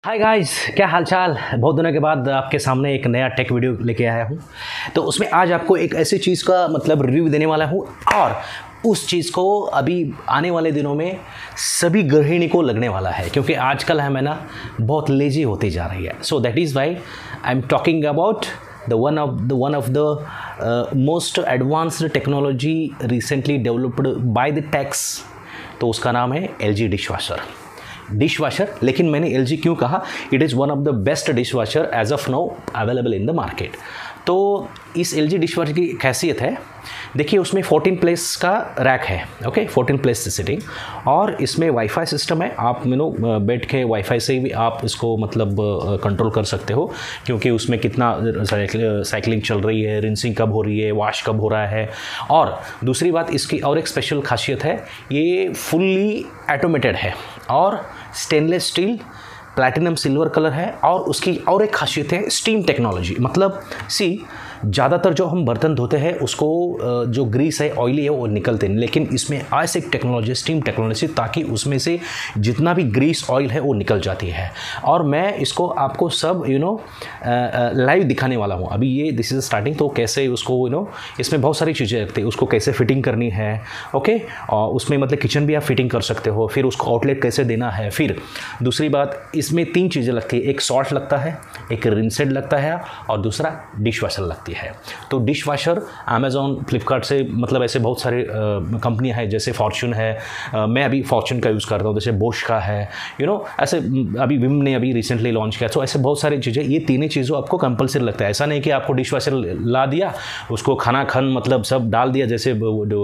Hi guys, क्या हालचाल। बहुत दिनों के बाद आपके सामने एक नया टेक वीडियो लेके आया हूँ। तो उसमें आज आपको एक ऐसी चीज़ का मतलब रिव्यू देने वाला हूँ और उस चीज़ को अभी आने वाले दिनों में सभी गृहिणी को लगने वाला है, क्योंकि आजकल हमें ना बहुत लेजी होती जा रही है। So that is why I am talking about the one of the most advanced technology recently developed by the techs। तो उसका नाम है LG डिशवाशर। लेकिन मैंने LG क्यों कहा? It is one of the best dishwasher as of now available in the market. तो इस LG डिशवाशर की खासियत है, देखिए उसमें 14 प्लेस का रैक है, ओके 14 प्लेस सिटिंग, और इसमें वाईफाई सिस्टम है। आप बैठ के वाईफाई से भी आप इसको मतलब कंट्रोल कर सकते हो, क्योंकि उसमें कितना साइकिलिंग चल रही है, रिंसिंग कब हो रही है, वॉश कब हो रहा है। और दूसरी बात इसकी और एक स्पेशल खासियत है, ये फुल्ली ऑटोमेटेड है और stainless steel platinum silver colour है। और उसकी और एक खासियत है स्टीम टेक्नोलॉजी। मतलब ज़्यादातर जो हम बर्तन धोते हैं उसको जो ग्रीस है, ऑयली है, वो निकलते हैं, लेकिन इसमें ऐसे एक टेक्नोलॉजी, स्टीम टेक्नोलॉजी, ताकि उसमें से जितना भी ग्रीस ऑयल है वो निकल जाती है। और मैं इसको आपको सब लाइव दिखाने वाला हूँ। अभी ये दिस इज़ स्टार्टिंग, तो कैसे उसको इसमें बहुत सारी चीज़ें रखते हैं, उसको कैसे फिटिंग करनी है, ओके। और उसमें मतलब किचन भी आप फिटिंग कर सकते हो, फिर उसको आउटलेट कैसे देना है। फिर दूसरी बात, इसमें 3 चीज़ें लगती है, एक सॉल्ट लगता है, एक रिंसेड लगता है, और दूसरा डिश वाशर लगती है। तो डिश वाशर अमेज़ॉन, फ्लिपकार्ट से मतलब ऐसे बहुत सारे कंपनियां हैं, जैसे फॉर्च्यून है, मैं अभी फॉर्च्यून का यूज़ करता हूँ, जैसे बोश का है, ऐसे अभी विम ने अभी रिसेंटली लॉन्च किया। तो ऐसे बहुत सारी चीज़ें, ये तीनों चीज़ों आपको कंपलसरी लगता है। ऐसा नहीं कि आपको डिश वाशर ला दिया, उसको खाना मतलब सब डाल दिया, जैसे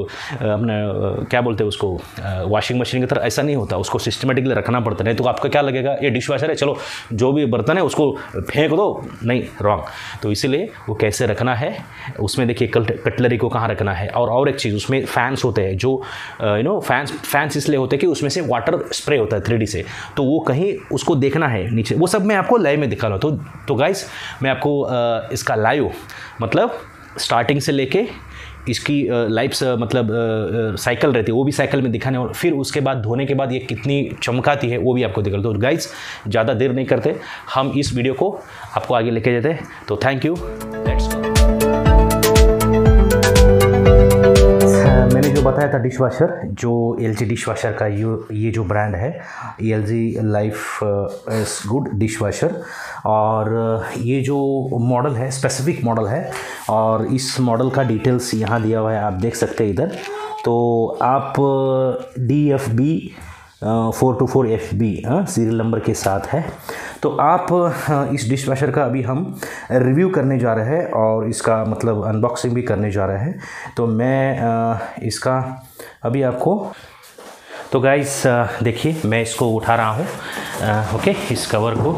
अपने क्या बोलते हैं उसको, वॉशिंग मशीन की तरह। ऐसा नहीं होता, उसको सिस्टमेटिकली रखना पड़ता है। नहीं तो आपको क्या लगेगा, ये डिश वाशर है, चलो जो भी बर्तन है उसको फेंक दो, नहीं, रॉन्ग। तो इसीलिए वो कैसे रखना है, उसमें देखिए कटलरी को कहाँ रखना है। और एक चीज़, उसमें फैंस होते हैं, जो फैंस इसलिए होते हैं कि उसमें से वाटर स्प्रे होता है 3D से, तो वो कहीं उसको देखना है नीचे, वो सब मैं आपको लाइव में दिखा रहा हूँ। तो गाइस, मैं आपको इसका लाइव मतलब स्टार्टिंग से लेके इसकी लाइफ मतलब साइकिल रहती है, वो भी साइकिल में दिखाने, और फिर उसके बाद धोने के बाद ये कितनी चमकाती है वो भी आपको दिखा। तो गाइस, ज़्यादा देर नहीं करते, हम इस वीडियो को आपको आगे लेके जाते हैं। तो थैंक यू, लेट्स गो। मैंने जो बताया था डिश वाशर, जो LG डिश वाशर का ये जो ब्रांड है, LG life is good dishwasher. और ये जो मॉडल है, स्पेसिफिक मॉडल है, और इस मॉडल का डिटेल्स यहाँ दिया हुआ है, आप देख सकते हैं इधर। तो आप DFB 424FB सीरियल नंबर के साथ है। तो आप इस डिश वाशर का अभी हम रिव्यू करने जा रहे हैं और इसका मतलब अनबॉक्सिंग भी करने जा रहे हैं। तो मैं इसका अभी आपको, तो गाइस देखिए, मैं इसको उठा रहा हूँ, ओके, इस कवर को,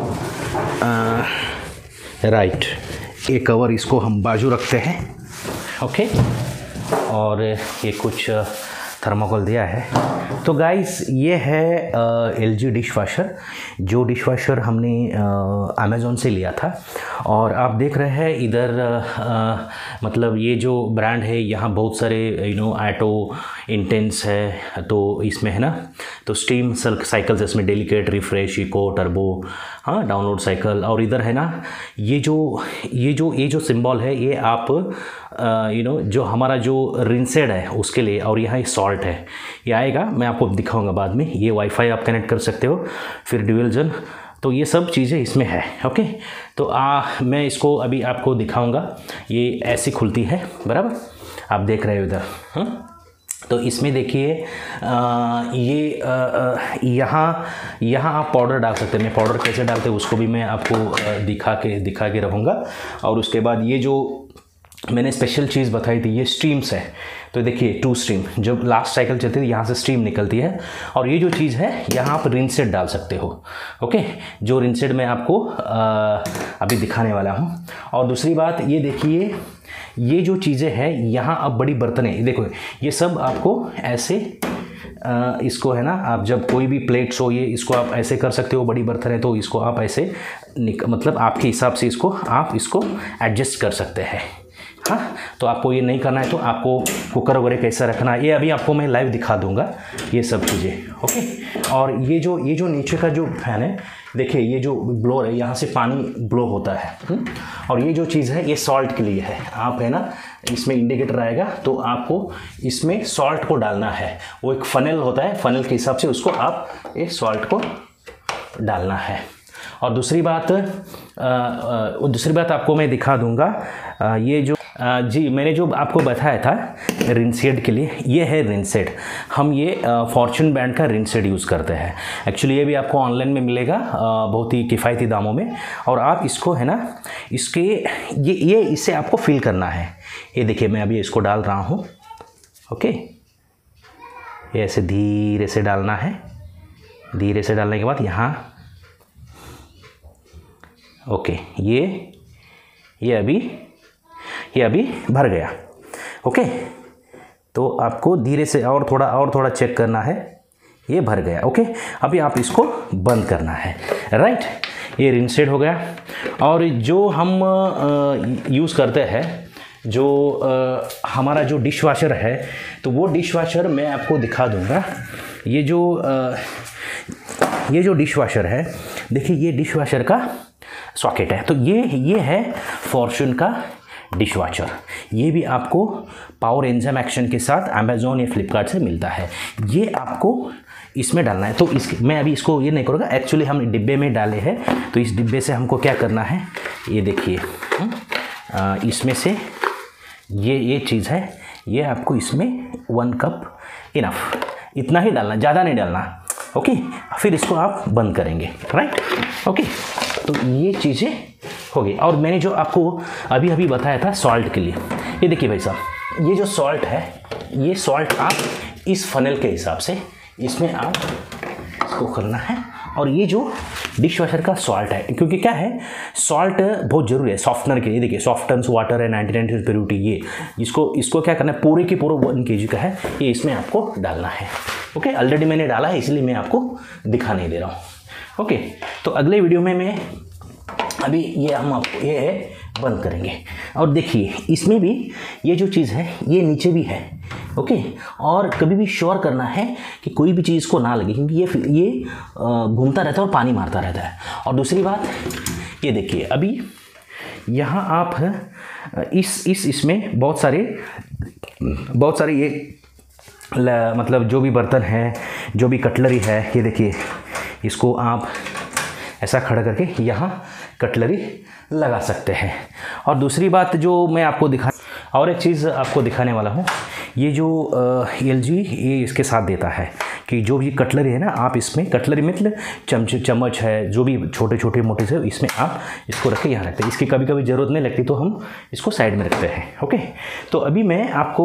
राइट, ये कवर इसको हम बाजू रखते हैं, ओके। और ये कुछ थर्मोकोल दिया है। तो गाइस, ये है LG डिश वाशर, जो डिश वाशर हमने अमेज़ॉन से लिया था। और आप देख रहे हैं इधर मतलब ये जो ब्रांड है, यहाँ बहुत सारे ऑटो इंटेंस है, तो इसमें है ना, तो स्टीम साइकिल्स, इसमें डेलिकेट, रिफ्रेश, इको, टर्बो, हाँ, डाउनलोड साइकिल। और इधर है ना, ये जो सिंबल है, ये आप जो हमारा जो रिंसेड है उसके लिए, और यहाँ सॉल्ट है, ये आएगा, मैं आपको दिखाऊंगा बाद में। ये वाईफाई आप कनेक्ट कर सकते हो, फिर ड्यूअल जन, तो ये सब चीज़ें इसमें है, ओके। तो मैं इसको अभी आपको दिखाऊंगा। ये ऐसी खुलती है, बराबर, आप देख रहे हो इधर, हाँ। तो इसमें देखिए ये यहाँ आप पाउडर डाल सकते हैं। मैं पाउडर कैसे डालते हैं उसको भी मैं आपको दिखा के रहूँगा। और उसके बाद ये जो मैंने स्पेशल चीज़ बताई थी, ये स्ट्रीम्स है। तो देखिए 2 स्ट्रीम, जब लास्ट साइकिल चलती है यहाँ से स्ट्रीम निकलती है। और ये जो चीज़ है, यहाँ आप रिंसेड डाल सकते हो, ओके, जो रिंसेड मैं आपको अभी दिखाने वाला हूँ। और दूसरी बात ये देखिए, ये जो चीज़ें हैं यहाँ, अब बड़ी बर्तनें देखो, ये सब आपको ऐसे इसको है ना, आप जब कोई भी प्लेट्स हो, ये इसको आप ऐसे कर सकते हो। बड़ी बर्तन है तो इसको आप ऐसे मतलब आपके हिसाब से आप इसको एडजस्ट कर सकते हैं। हाँ, तो आपको ये नहीं करना है तो आपको कुकर वगैरह कैसा रखना है ये अभी आपको मैं लाइव दिखा दूंगा, ये सब चीज़ें। ओके। और ये जो नीचे का जो फैन है देखिए ये जो ब्लोअर है यहाँ से पानी ब्लो होता है। और ये जो चीज़ है ये सॉल्ट के लिए है। आप है ना, इसमें इंडिकेटर आएगा तो आपको इसमें सॉल्ट को डालना है। वो एक फनल होता है, फनल के हिसाब से उसको आप ये सॉल्ट को डालना है। और दूसरी बात आपको मैं दिखा दूंगा। ये जो जी मैंने जो आपको बताया था रिंसेड के लिए, ये है रिंसेड। हम ये फॉर्चून ब्रांड का रिंसेड यूज़ करते हैं। एक्चुअली ये भी आपको ऑनलाइन में मिलेगा बहुत ही किफ़ायती दामों में। और आप इसको है ना, इसके ये इससे आपको फिल करना है। ये देखिए मैं अभी इसको डाल रहा हूँ। ओके, ये ऐसे धीरे से डालना है। धीरे से डालने के बाद यहाँ ओके, ये अभी भर गया। ओके, तो आपको धीरे से और थोड़ा चेक करना है। ये भर गया। ओके, अभी आप इसको बंद करना है। राइट, ये रिंसेड हो गया। और जो हम यूज़ करते हैं, जो हमारा जो डिश वाशर है, तो वो डिश वाशर मैं आपको दिखा दूंगा। ये जो डिश वाशर है, देखिए ये डिश वाशर का सॉकेट है। तो ये है फॉर्चून का डिश वाशर। ये भी आपको पावर एंजाइम एक्शन के साथ अमेज़ॉन या फ्लिपकार्ट से मिलता है। ये आपको इसमें डालना है। तो मैं अभी इसको ये नहीं करूँगा, एक्चुअली हम डिब्बे में डाले हैं। तो इस डिब्बे से हमको क्या करना है, ये देखिए इसमें से ये चीज़ है, ये आपको इसमें 1 कप इनफ, इतना ही डालना, ज़्यादा नहीं डालना। ओके, फिर इसको आप बंद करेंगे। राइट, ओके, तो ये चीज़ें हो गई। और मैंने जो आपको अभी बताया था सॉल्ट के लिए, ये देखिए भाई साहब, ये जो सॉल्ट है, ये सॉल्ट आप इस फनल के हिसाब से इसमें आप इसको करना है। और ये जो डिश वॉशर का सॉल्ट है, क्योंकि क्या है, सॉल्ट बहुत ज़रूरी है सॉफ्टनर के लिए। देखिए सॉफ्टन्स वाटर है, 99% प्योरिटी। ये इसको क्या करना है, पूरे की पूरा 1 kg का है, ये इसमें आपको डालना है। ओके, ऑलरेडी मैंने डाला है, इसलिए मैं आपको दिखा नहीं दे रहा हूँ। ओके, तो अगले वीडियो में मैं अभी हम आपको ये है बंद करेंगे। और देखिए इसमें भी ये जो चीज़ है ये नीचे भी है। ओके, और कभी भी श्योर करना है कि कोई भी चीज़ को ना लगे, क्योंकि ये घूमता रहता है और पानी मारता रहता है। और दूसरी बात ये देखिए, अभी यहाँ आप इसमें बहुत सारे ये मतलब जो भी बर्तन है, जो भी कटलरी है, ये देखिए इसको आप ऐसा खड़ा करके यहाँ कटलरी लगा सकते हैं। और दूसरी बात जो मैं आपको और एक चीज़ आपको दिखाने वाला हूँ, ये जो LG ये इसके साथ देता है कि जो भी कटलरी है ना, आप इसमें कटलरी मतलब चम्मच है, जो भी छोटे मोटे से, इसमें आप इसको रख के यहाँ रखते हैं। इसकी कभी कभी ज़रूरत नहीं लगती तो हम इसको साइड में रखते हैं। ओके, तो अभी मैं आपको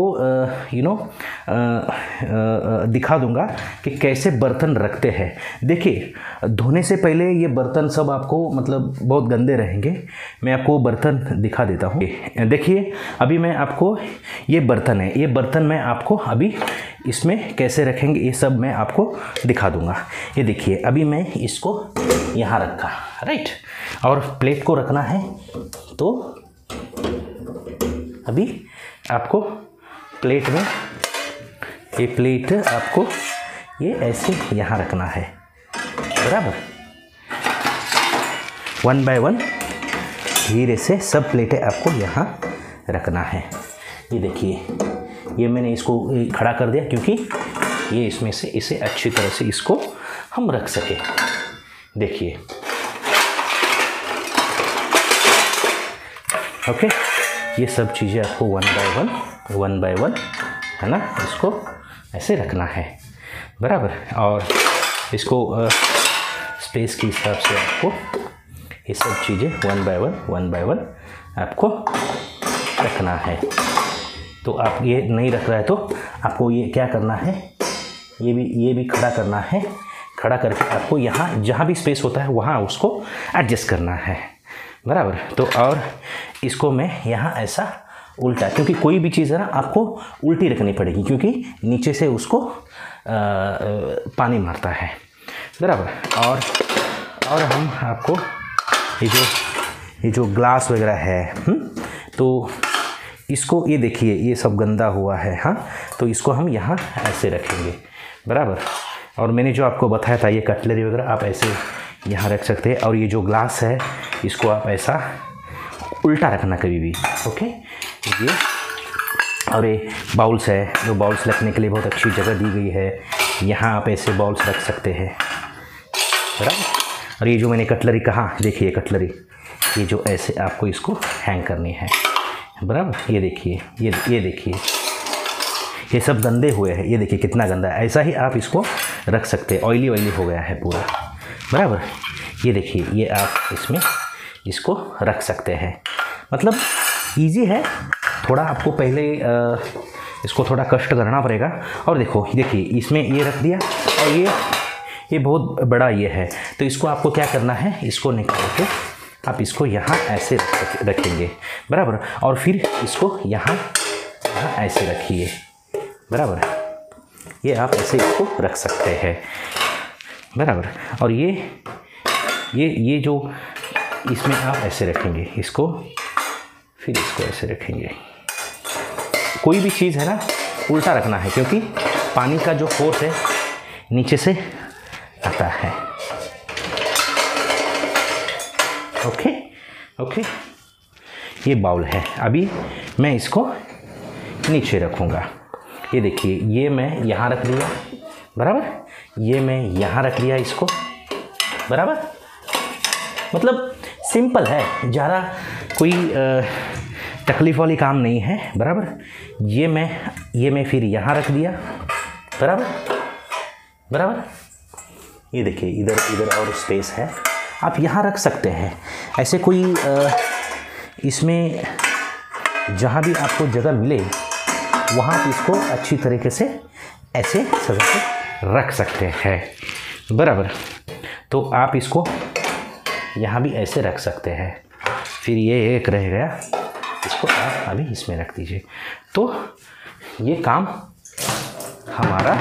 दिखा दूंगा कि कैसे बर्तन रखते हैं। देखिए धोने से पहले ये बर्तन सब आपको मतलब बहुत गंदे रहेंगे। मैं आपको बर्तन दिखा देता हूँ। देखिए अभी मैं आपको ये बर्तन है, ये बर्तन मैं आपको अभी इसमें कैसे रखेंगे ये सब मैं आपको दिखा दूंगा। ये देखिए अभी मैं इसको यहाँ रखा, राइट, और प्लेट को रखना है। तो अभी आपको प्लेट में ये प्लेट आपको ये ऐसे यहाँ रखना है, बराबर। 1 by 1 धीरे से सब प्लेटें आपको यहाँ रखना है। ये देखिए ये मैंने इसको खड़ा कर दिया क्योंकि ये इसमें से इसे अच्छी तरह से इसको हम रख सके। देखिए ओके, ये सब चीज़ें आपको 1 by 1 है ना, इसको ऐसे रखना है, बराबर। और इसको स्पेस के हिसाब से आपको ये सब चीज़ें 1 by 1 आपको रखना है। तो आप ये नहीं रख रहा है तो आपको ये क्या करना है, ये भी खड़ा करना है। खड़ा करके आपको यहाँ जहाँ भी स्पेस होता है वहाँ उसको एडजस्ट करना है, बराबर। तो और इसको मैं यहाँ ऐसा उल्टा, क्योंकि कोई भी चीज़ है ना आपको उल्टी रखनी पड़ेगी क्योंकि नीचे से उसको पानी मारता है, बराबर। और हम आपको ये जो ग्लास वगैरह है तो इसको ये देखिए ये सब गंदा हुआ है, हाँ, तो इसको हम यहाँ ऐसे रखेंगे, बराबर। और मैंने जो आपको बताया था ये कटलरी वगैरह आप ऐसे यहाँ रख सकते हैं। और ये जो ग्लास है इसको आप ऐसा उल्टा रखना कभी भी, ओके। ये और ये बाउल्स है, जो बाउल्स रखने के लिए बहुत अच्छी जगह दी गई है। यहाँ आप ऐसे बाउल्स रख सकते हैं, बराबर। और ये जो मैंने कटलरी कहा, देखिए कटलरी, ये जो ऐसे आपको इसको हैंग करनी है, बराबर। ये देखिए, ये देखिए, ये सब गंदे हुए हैं, ये देखिए कितना गंदा है। ऐसा ही आप इसको रख सकते हैं, ऑयली हो गया है पूरा, बराबर। ये देखिए, ये आप इसमें इसको रख सकते हैं। मतलब इजी है, थोड़ा आपको पहले इसको थोड़ा कष्ट करना पड़ेगा। और देखिए इसमें ये रख दिया, और ये बहुत बड़ा ये है, तो इसको आपको क्या करना है, इसको निकाल के आप इसको यहाँ ऐसे रखेंगे, बराबर। और फिर इसको यहाँ ऐसे रखिए, बराबर। ये आप ऐसे इसको रख सकते हैं, बराबर। और ये जो इसमें आप ऐसे रखेंगे इसको, फिर इसको ऐसे रखेंगे। कोई भी चीज़ है ना, उल्टा रखना है, क्योंकि पानी का जो फोर्स है नीचे से आता है, ओके। ये बाउल है, अभी मैं इसको नीचे रखूँगा। ये देखिए, ये मैं यहाँ रख दिया, बराबर। ये मैं यहाँ रख दिया इसको, बराबर। मतलब सिंपल है, ज़्यादा कोई तकलीफ़ वाली काम नहीं है, बराबर। ये मैं फिर यहाँ रख दिया, बराबर। ये देखिए, इधर और स्पेस है, आप यहाँ रख सकते हैं। ऐसे कोई इसमें जहाँ भी आपको जगह मिले वहाँ आप इसको अच्छी तरीके से ऐसे सजा के रख सकते हैं, बराबर। तो आप इसको यहाँ भी ऐसे रख सकते हैं। फिर ये एक रह गया, इसको आप अभी इसमें रख दीजिए। तो ये काम हमारा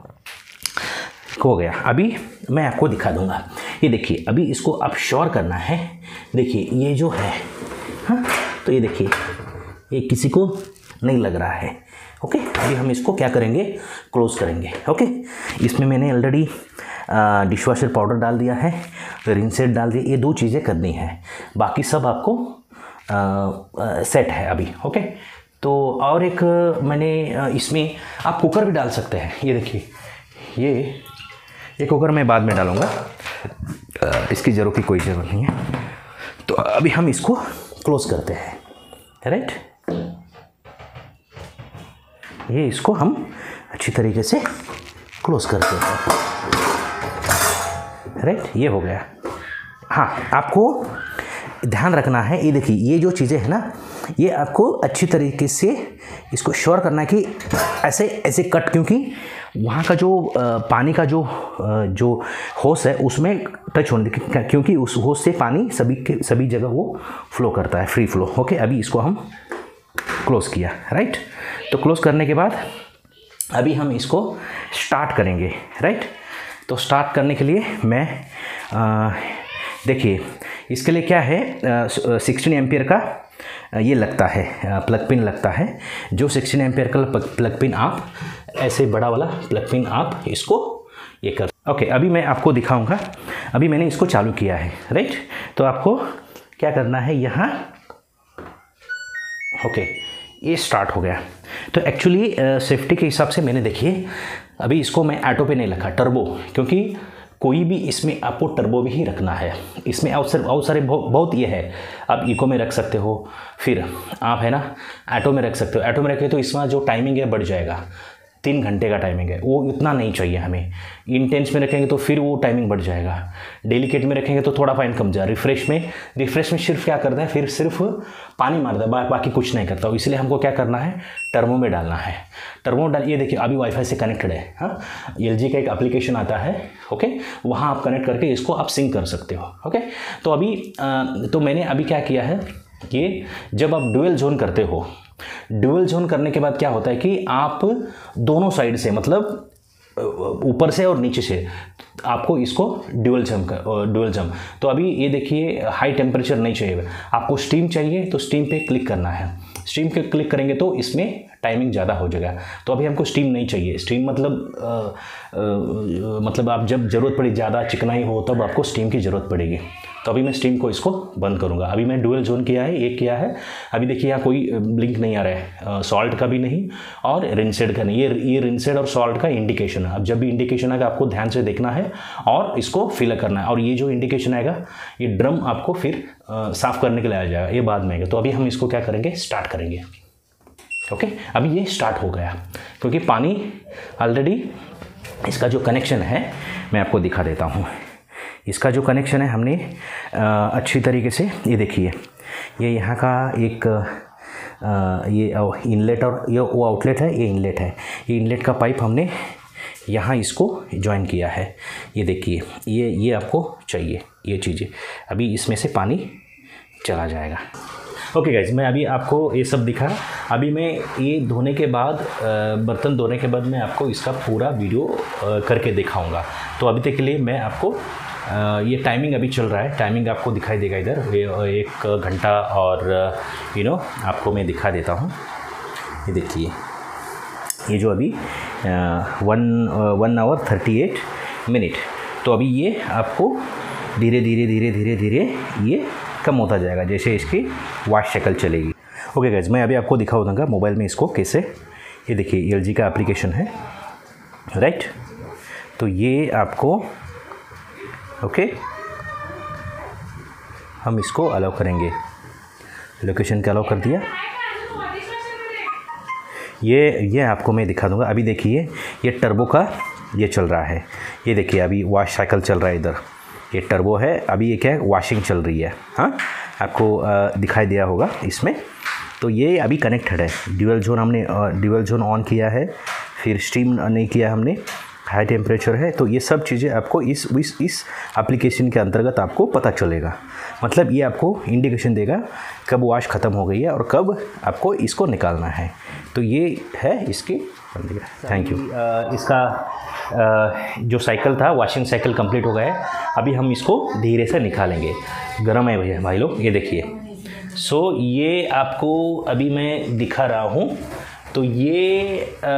हो गया। अभी मैं आपको दिखा दूंगा। ये देखिए, अभी इसको आप श्योर करना है। देखिए ये जो है, हाँ, तो ये देखिए, ये किसी को नहीं लग रहा है, ओके। अभी हम इसको क्या करेंगे, क्लोज करेंगे, ओके। इसमें मैंने ऑलरेडी डिशवॉशर पाउडर डाल दिया है, रिंसेट डाल दिया। ये 2 चीज़ें करनी है, बाकी सब आपको सेट है अभी, ओके। तो और एक मैंने इसमें आप कुकर भी डाल सकते हैं। ये देखिए, ये कुकर मैं बाद में डालूँगा, इसकी ज़रूरत की कोई ज़रूरत नहीं है। तो अभी हम इसको क्लोज करते हैं, राइट। ये इसको हम अच्छी तरीके से क्लोज करते हैं, राइट। ये हो गया। हाँ, आपको ध्यान रखना है, ये देखिए, ये जो चीज़ें हैं ना, ये आपको अच्छी तरीके से इसको श्योर करना है कि ऐसे कट, क्योंकि वहाँ का जो पानी का जो होस है उसमें टच होने, क्योंकि उस होस से पानी सभी जगह वो फ्लो करता है, फ्री फ्लो, ओके। अभी इसको हम क्लोज़ किया, राइट। तो क्लोज़ करने के बाद अभी हम इसको स्टार्ट करेंगे, राइट। तो स्टार्ट करने के लिए मैं देखिए, इसके लिए क्या है, 16 एम्पियर का ये लगता है, प्लग पिन लगता है। जो 16 एम्पियर का प्लग पिन आप ऐसे बड़ा वाला प्लग पिन आप इसको ये कर, ओके। अभी मैं आपको दिखाऊंगा। अभी मैंने इसको चालू किया है, राइट। तो आपको क्या करना है, यहाँ, ओके, ये स्टार्ट हो गया। तो एक्चुअली सेफ्टी के हिसाब से मैंने, देखिए, अभी इसको मैं ऑटो पे नहीं रखा, टर्बो, क्योंकि कोई भी इसमें आपको टर्बो भी ही रखना है। इसमें बहुत सारे बहुत ये है, आप इको में रख सकते हो, फिर आप है ना ऑटो में रख सकते हो। ऑटो में रखें तो इसमें जो टाइमिंग है बढ़ जाएगा, 3 घंटे का टाइमिंग है, वो इतना नहीं चाहिए हमें। इंटेंस में रखेंगे तो फिर वो टाइमिंग बढ़ जाएगा। डेलिकेट में रखेंगे तो थोड़ा फाइन कम जाए। रिफ्रेश में सिर्फ क्या करता है, फिर सिर्फ पानी मारता है, बाकी कुछ नहीं करता। इसलिए हमको क्या करना है, टर्बो में डालना है। टर्बो डाल, ये देखिए अभी वाईफाई से कनेक्टेड है। हाँ, LG का एक एप्लीकेशन आता है, ओके, वहाँ आप कनेक्ट करके इसको आप सिंक कर सकते हो, ओके। तो अभी तो मैंने अभी क्या किया है कि जब आप डुअल जोन करते हो, ड्यूअल जोन करने के बाद क्या होता है कि आप दोनों साइड से, मतलब ऊपर से और नीचे से, आपको इसको ड्यूअल जम। तो अभी ये देखिए, हाई टेम्परेचर नहीं चाहिए, आपको स्टीम चाहिए तो स्टीम पे क्लिक करना है। स्टीम के क्लिक करेंगे तो इसमें टाइमिंग ज़्यादा हो जाएगा। तो अभी हमको स्टीम नहीं चाहिए। स्टीम मतलब आप जब ज़रूरत पड़ी, ज़्यादा चिकनाई हो तब आपको स्टीम की ज़रूरत पड़ेगी। तो अभी मैं स्टीम को इसको बंद करूँगा। अभी मैं डुअल जोन किया है, एक किया है। अभी देखिए यहाँ कोई ब्लिंक नहीं आ रहा है, सॉल्ट का भी नहीं और रिंसेड का नहीं। ये रिंसेड और सॉल्ट का इंडिकेशन है। अब जब भी इंडिकेशन आएगा आपको ध्यान से देखना है और इसको फिल करना है। और ये जो इंडिकेशन आएगा ये ड्रम आपको फिर साफ़ करने के लिए आ जाएगा, ये बाद में आएगा। तो अभी हम इसको क्या करेंगे, स्टार्ट करेंगे। ओके, अभी ये स्टार्ट हो गया क्योंकि पानी ऑलरेडी, इसका जो कनेक्शन है मैं आपको दिखा देता हूँ। इसका जो कनेक्शन है हमने अच्छी तरीके से, ये देखिए, ये यहाँ का एक ये इनलेट और ये वो आउटलेट है, ये इनलेट है। ये इनलेट का पाइप हमने यहाँ इसको जॉइन किया है। ये देखिए, ये आपको चाहिए ये चीज़ें। अभी इसमें से पानी चला जाएगा। ओके गाइज, मैं अभी आपको ये सब दिखा। अभी मैं ये धोने के बाद, बर्तन धोने के बाद मैं आपको इसका पूरा वीडियो करके दिखाऊंगा। तो अभी तक के लिए मैं आपको ये टाइमिंग अभी चल रहा है, टाइमिंग आपको दिखाई देगा इधर, ये 1 घंटा और आपको मैं दिखा देता हूँ। ये देखिए, ये जो अभी 1 आवर 38 मिनट। तो अभी ये आपको धीरे धीरे ये कम होता जाएगा जैसे इसकी वॉश साइकिल चलेगी। ओके गाइज, मैं अभी आपको दिखा दूँगा मोबाइल में इसको कैसे। ये देखिए LG का एप्लीकेशन है, राइट। तो ये आपको ओके हम इसको अलाउ करेंगे, लोकेशन का अलाउ कर दिया। ये आपको मैं दिखा दूंगा। अभी देखिए ये टर्बो का ये चल रहा है। ये देखिए अभी वॉश साइकिल चल रहा है इधर, ये टर्बो है। अभी ये क्या है, वॉशिंग चल रही है। हाँ, आपको दिखाई दिया होगा इसमें। तो ये अभी कनेक्टेड है। ड्यूअल जोन हमने ड्यूअल जोन ऑन किया है, फिर स्टीम नहीं किया हमने, हाई टेम्परेचर है। तो ये सब चीज़ें आपको इस एप्लीकेशन के अंतर्गत आपको पता चलेगा। मतलब ये आपको इंडिकेशन देगा कब वॉश ख़त्म हो गई है और कब आपको इसको निकालना है। तो ये है इसकी। Thank you. इसका जो साइकिल था, वॉशिंग साइकिल कंप्लीट हो गया है। अभी हम इसको धीरे से निकालेंगे। गर्म है भैया भाई लोग, ये देखिए। सो ये आपको अभी मैं दिखा रहा हूँ। तो ये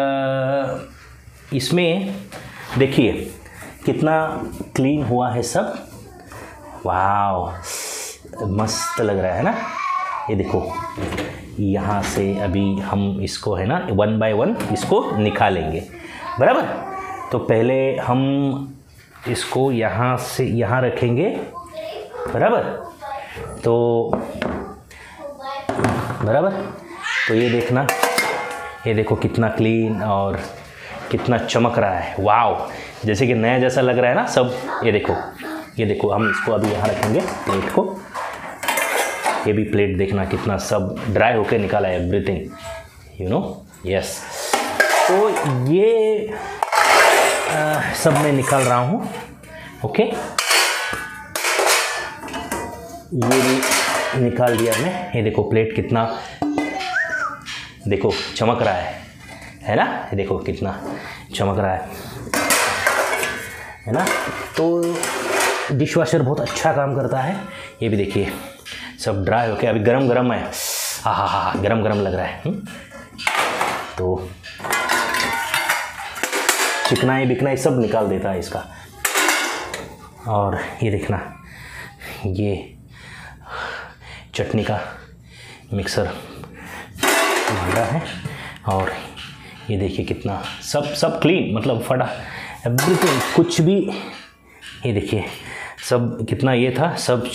इसमें देखिए कितना क्लीन हुआ है सब। वाव, मस्त लग रहा है ना। ये देखो, यहाँ से अभी हम इसको है ना 1 बाय 1 इसको निकालेंगे, बराबर। तो पहले हम इसको यहाँ से यहाँ रखेंगे, बराबर। तो बराबर, तो ये देखना, ये देखो कितना क्लीन और कितना चमक रहा है। वाव, जैसे कि नया जैसा लग रहा है ना सब। ये देखो हम इसको अभी यहाँ रखेंगे प्लेट को। ये भी प्लेट देखना कितना सब ड्राई होके निकाला है, एवरीथिंग, यू नो, यस। तो ये सब मैं निकाल रहा हूँ। ओके, ये भी निकाल दिया मैं। ये देखो प्लेट कितना, देखो चमक रहा है ना। ये देखो कितना चमक रहा है ना। तो डिशवॉशर बहुत अच्छा काम करता है। ये भी देखिए सब ड्राई होके अभी गरम गरम है। हाँ, गरम गरम लग रहा है। तो चिकनाई बिकनाई सब निकाल देता है इसका। और ये देखना, ये चटनी का मिक्सर भांडा है। और ये देखिए कितना सब क्लीन, मतलब फटा एवरीथिंग, कुछ भी। ये देखिए सब कितना ये था, सब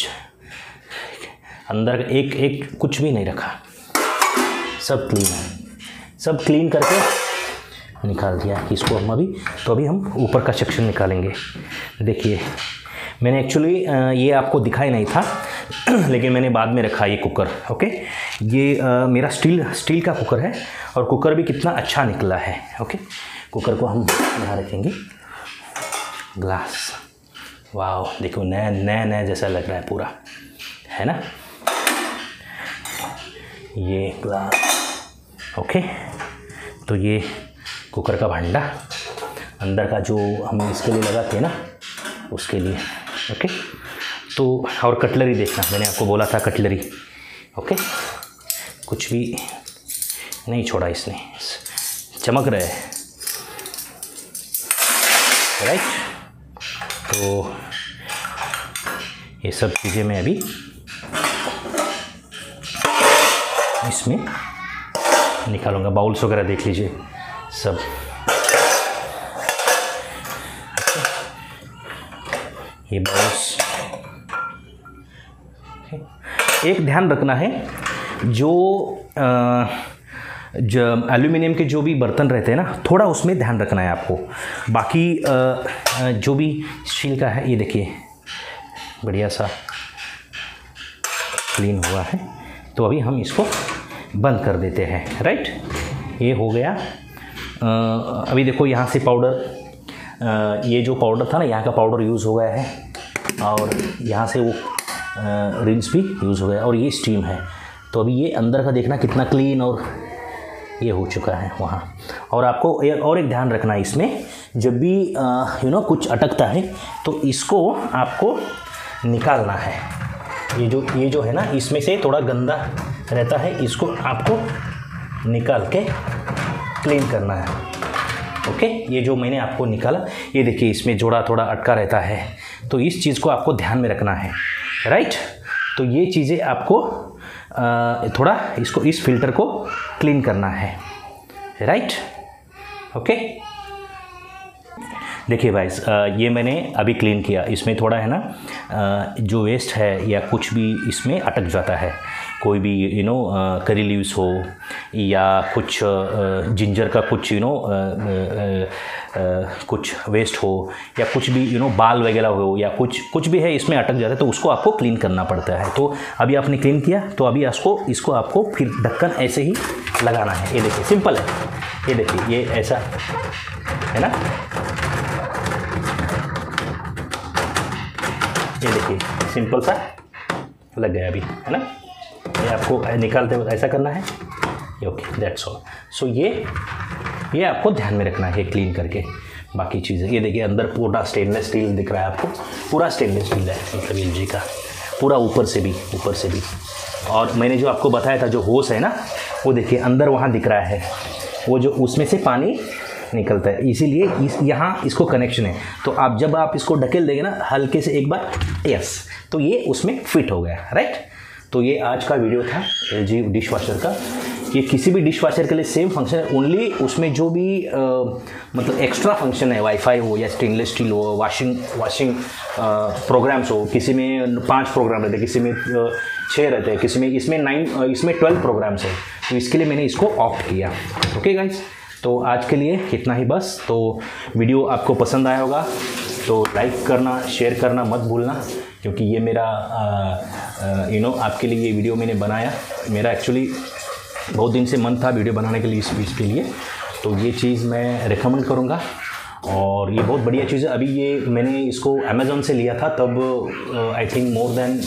अंदर एक कुछ भी नहीं रखा, सब क्लीन है। सब क्लीन करके निकाल दिया इसको हम अभी। तो अभी हम ऊपर का सेक्शन निकालेंगे। देखिए मैंने एक्चुअली ये आपको दिखाई नहीं था लेकिन मैंने बाद में रखा ये कुकर। ओके, ये मेरा स्टील का कुकर है और कुकर भी कितना अच्छा निकला है। ओके, कुकर को हम यहाँ रखेंगे। ग्लास, वाह, देखो नया जैसा लग रहा है पूरा, है ना। ये ग्लास। ओके, तो ये कुकर का भांडा, अंदर का जो हम इसके लिए लगाते हैं ना, उसके लिए। ओके, तो और कटलरी देखना, मैंने आपको बोला था कटलरी। ओके, कुछ भी नहीं छोड़ा इसने, चमक रहे हैं, राइट। तो ये सब चीज़ें मैं अभी इसमें निकालूंगा। बाउल्स वगैरह देख लीजिए सब। ये बाउल्स, एक ध्यान रखना है, जो एल्यूमिनियम के जो भी बर्तन रहते हैं ना, थोड़ा उसमें ध्यान रखना है आपको। बाकी जो भी स्टील का है, ये देखिए बढ़िया सा क्लीन हुआ है। तो अभी हम इसको बंद कर देते हैं, राइट। ये हो गया। अभी देखो यहाँ से पाउडर, ये जो पाउडर था ना, यहाँ का पाउडर यूज़ हो गया है, और यहाँ से वो रिंस भी यूज़ हो गया, और ये स्टीम है। तो अभी ये अंदर का देखना कितना क्लीन और ये हो चुका है वहाँ। और आपको और एक ध्यान रखना है इसमें, जब भी कुछ अटकता है तो इसको आपको निकालना है। ये जो है ना, इसमें से थोड़ा गंदा रहता है, इसको आपको निकाल के क्लीन करना है। ओके, ये जो मैंने आपको निकाला, ये देखिए इसमें जोड़ा थोड़ा अटका रहता है, तो इस चीज़ को आपको ध्यान में रखना है, राइट। तो ये चीज़ें आपको थोड़ा इसको, इस फिल्टर को क्लीन करना है, राइट। ओके, देखिए भाई, ये मैंने अभी क्लीन किया। इसमें थोड़ा है ना जो वेस्ट है या कुछ भी इसमें अटक जाता है, कोई भी करी लीव्स हो या कुछ जिंजर का कुछ कुछ वेस्ट हो, या कुछ भी बाल वगैरह हो, या कुछ भी है इसमें अटक जाता है, तो उसको आपको क्लीन करना पड़ता है। तो अभी आपने क्लीन किया, तो अभी इसको आपको फिर ढक्कन ऐसे ही लगाना है। ये देखिए सिंपल है, ये देखिए ये ऐसा है ना, ये देखिए सिंपल सा लग गया अभी, है ना। ये आपको निकालते वक्त ऐसा करना है। Okay, that's all. सो ये आपको ध्यान में रखना है क्लीन करके। बाकी चीज़ें ये देखिए, अंदर पूरा स्टेनलेस स्टील दिख रहा है आपको, पूरा स्टेनलेस स्टील है, मतलब एलजी का पूरा, ऊपर से भी। और मैंने जो आपको बताया था, जो होस है ना, वो देखिए अंदर वहाँ दिख रहा है, वो जो उसमें से पानी निकलता है, इसीलिए यहाँ इसको कनेक्शन है। तो आप जब आप इसको ढकेल देंगे ना हल्के से एक बार, यस, तो ये उसमें फिट हो गया, राइट। तो ये आज का वीडियो था एलजी डिश वॉशर का। ये किसी भी डिश वॉशर के लिए सेम फंक्शन है, ओनली उसमें जो भी मतलब एक्स्ट्रा फंक्शन है, वाईफाई हो या स्टेनलेस स्टील हो, वॉशिंग प्रोग्राम्स हो, किसी में 5 प्रोग्राम रहते हैं, किसी में 6 रहते हैं, किसी में इसमें 12 प्रोग्राम्स है, तो इसके लिए मैंने इसको ऑप्ट किया। ओके गाइज, तो आज के लिए इतना ही बस। तो वीडियो आपको पसंद आया होगा तो लाइक करना, शेयर करना मत भूलना, क्योंकि ये मेरा आपके लिए ये वीडियो मैंने बनाया। मेरा एक्चुअली बहुत दिन से मन था वीडियो बनाने के लिए, इस चीज़ के लिए, तो ये चीज़ मैं रिकमेंड करूँगा। और ये बहुत बढ़िया चीज़ है। अभी ये मैंने इसको अमेज़ॉन से लिया था, तब आई थिंक मोर देन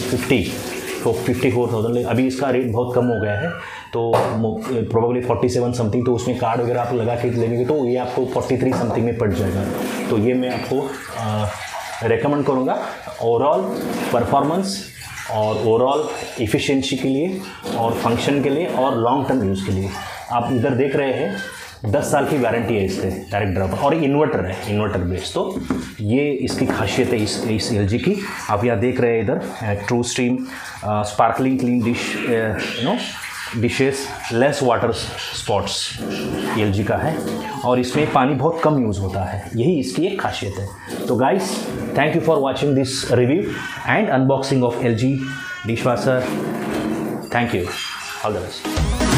54,000, अभी इसका रेट बहुत कम हो गया है, तो प्रोबेबली 47 समथिंग। तो उसमें कार्ड वगैरह आप लगा के लेंगे तो ये आपको 43 समथिंग में पड़ जाएगा। तो ये मैं आपको रेकमेंड करूँगा ओवरऑल परफॉर्मेंस और ओवरऑल एफिशिएंसी के लिए और फंक्शन के लिए और लॉन्ग टर्म यूज़ के लिए। आप इधर देख रहे हैं 10 साल की वारंटी है इससे, डायरेक्ट ड्रॉपर, और इन्वर्टर है, इन्वर्टर बेस्ड। तो ये इसकी खासियत है इस एलजी की। आप यहाँ देख रहे हैं इधर true stream sparkling clean dish dishes less water spots LG का है, और इसमें पानी बहुत कम यूज़ होता है, यही इसकी एक खासियत है। तो guys, thank you for watching this review and unboxing of LG dishwasher. Thank you, all the best.